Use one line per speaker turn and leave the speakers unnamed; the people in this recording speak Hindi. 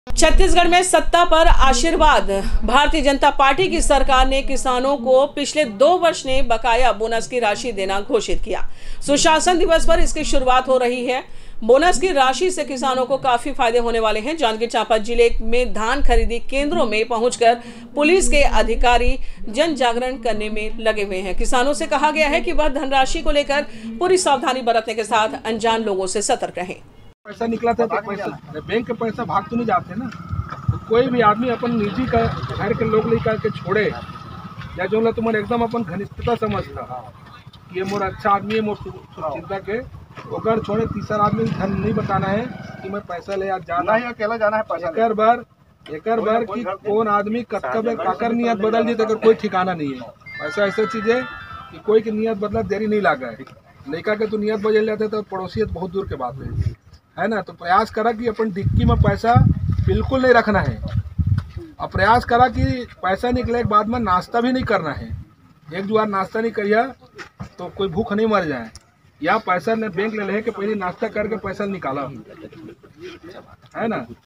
छत्तीसगढ़ में सत्ता पर आशीर्वाद। भारतीय जनता पार्टी की सरकार ने किसानों को पिछले 2 वर्ष में बकाया बोनस की राशि देना घोषित किया। सुशासन दिवस पर इसकी शुरुआत हो रही है। बोनस की राशि से किसानों को काफी फायदे होने वाले हैं। जांजगीर चांपा जिले में धान खरीदी केंद्रों में पहुंचकर पुलिस के अधिकारी जन जागरण करने में लगे हुए हैं। किसानों से कहा गया है कि वह धनराशि को लेकर पूरी सावधानी बरतने के साथ अनजान लोगों से सतर्क रहें।
पैसा निकला था तो पैसा बैंक के पैसा भाग तो नहीं जाते ना। तो कोई भी आदमी अपन निजी का घर के लोग लेकर के छोड़े या जो ला तुम्हारे एकदम अपन घनिष्ठता समझता ये मोर अच्छा आदमी है, मोर चिंता के अगर छोड़े तीसरा आदमी धन नहीं बताना है कि मैं पैसा ले आज जाना है, अकेला जाना है पैसा एक बार कि कौन आदमी काकर नियत बदल दी तो कोई ठिकाना नहीं है। ऐसा चीज है कि कोई की नियत बदला देरी नहीं लगा है। लड़का के तो नियत बदल जाते तो पड़ोसियत बहुत दूर के बात है ना। तो प्रयास करा कि अपन डिक्की में पैसा बिल्कुल नहीं रखना है और प्रयास करा कि पैसा निकले के बाद में नाश्ता भी नहीं करना है। एक बार नाश्ता नहीं करिए तो कोई भूख नहीं मर जाए। या पैसा ने बैंक ले के पहले नाश्ता करके पैसा निकाला है ना।